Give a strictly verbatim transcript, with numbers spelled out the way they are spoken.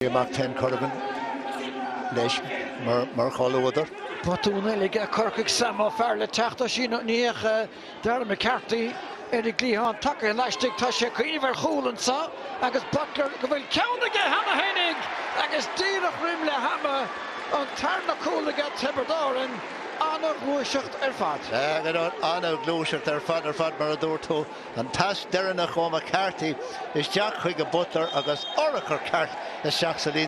Mark ten Corrigan leis mar choulúidir. Batúna le Cork sama fearle teachta sin níoch Darragh McCarthy Eric Leon Tucker leistig tá sé cuiomhar chúlan sa agus Butler go bhfuil ceannaige hama hénig agus díreach rim le hama an tarna cúlaige Tipperary anna glúiseacht ar fad. Gan anna glúiseacht ar fad ar fad mar a dúirtú an tas dearna chomh McCarthy is deach chuig go Butler agus orachar ceart is seach sa